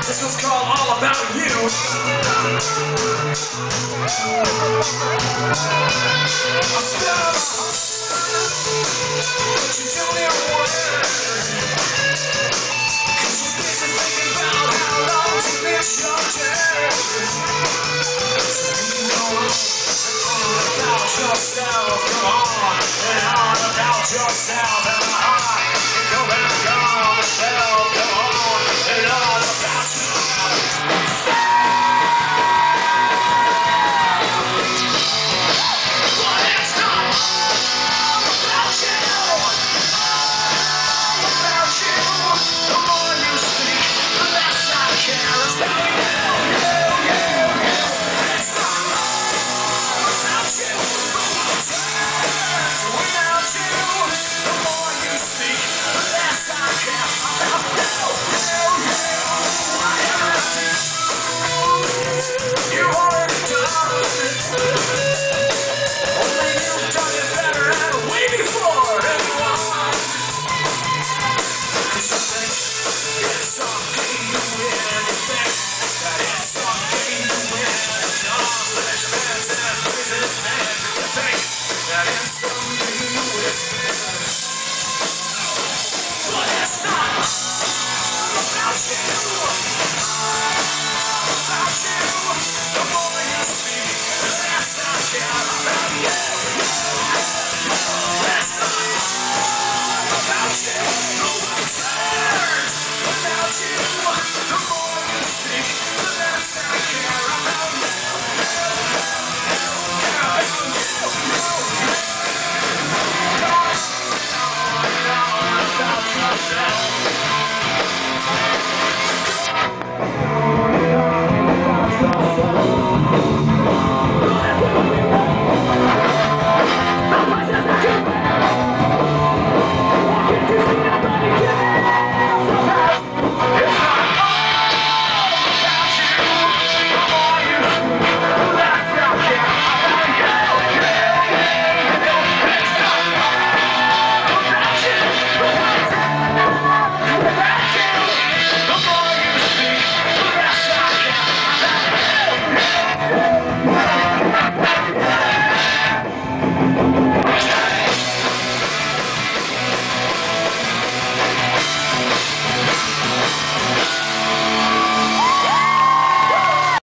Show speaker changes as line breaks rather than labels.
This one's called All About You. I said I'm a hustler, but you don't hear a word. 'Cause you're busy thinking about how long to miss your turn. So you go on and all about yourself. Go on and all about yourself. And my heart can go back on the shelf. Go on and all about yourself. The more you speak, the less I care about you.